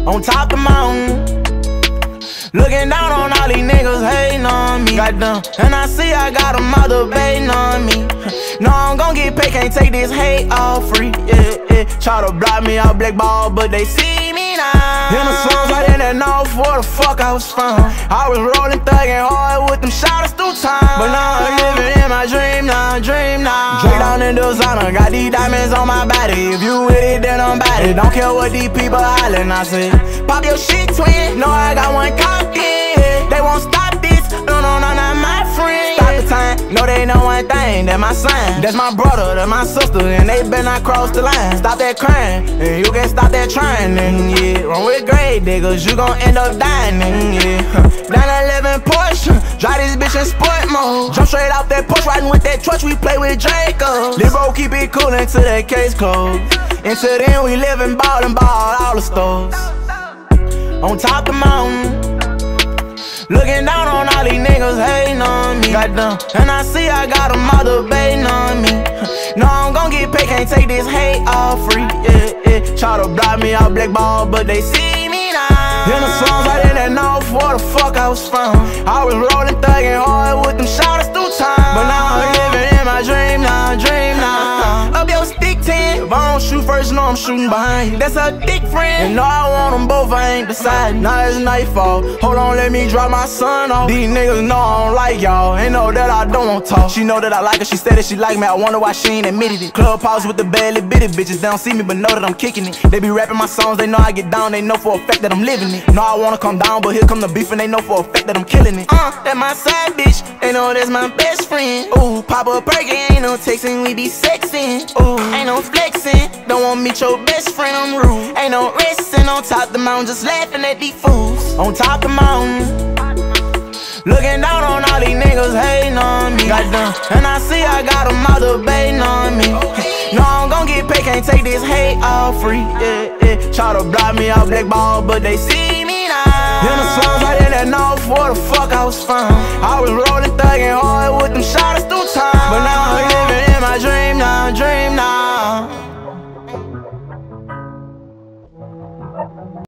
on top the mountain, looking down on all these niggas hating on me. Goddamn, and I see I got them all debating on me. No, I'm gon' get paid, can't take this hate all free. Try to block me out blackball, but they see me now. In the slums, I didn't know where the fuck I was from. I was rolling, thugging hard with them shotters through time. But now I'm living in my dream now, Straight down in designer, got these diamonds on my body. If you with it, then I'm about it. Don't care what these people hollering, I say pop your shit, twin. No, I got one cocky. They won't stop this, no, not my friend. Stop the time, no, they know one thing, that my son. That's my brother, that's my sister, and they better not cross the line. Stop that crying, and you can stop that trying, and yeah. Wrong with grave diggers, you gon' end up dying, and yeah. Down 11 Porsche, drive this bitch in sport mode. Jump straight off that porch, riding with that truck, we play with Draco. Lil' bro, keep it cool until that case closed. Until then, we live and ball all the stores. On top the mountain, looking down on all these niggas hating on me. Goddamn, and I see I got them all debating on me. No, I'm gon' get paid, can't take this hate all free. Try to block me out blackball, but they see me now. In the slums, I didn't know where the fuck I was from. I was rolling, thugging hard with them shotters through time. But now I'm living in my dream now, Up your stick 10, if I don't shoot first, no, I'm shooting behind you. That's a dick friend, and no, I want them both, I ain't deciding. Now it's nightfall, hold on, let me drop my son off. These niggas know I don't like y'all, ain't know that I don't want talk. She know that I like her, she said that she like me, I wonder why she ain't admitted it. Clubhouse with the barely bitty bitches, they don't see me but know that I'm kicking it. They be rapping my songs, they know I get down, they know for a fact that I'm living it. No, I wanna come down, but here come the beef and they know for a fact that I'm killing it. That my side bitch, they know that's my best friend. Ooh, pop a perky, ain't no texting, we be sexing. Ooh, ain't no flexing, don't want meet your best friend, I'm rude. Ain't no resting on top the mountain, just laughing at these fools. On top the mountain, looking down on all these niggas hating on me. Goddamn, and I see I got them all debating on me. No, I'm gon' get paid, can't take this hate all free. Try to block me out blackball, but they see me now. In the slums, I didn't know where the fuck I was from. I was rolling, thugging hard with them shots.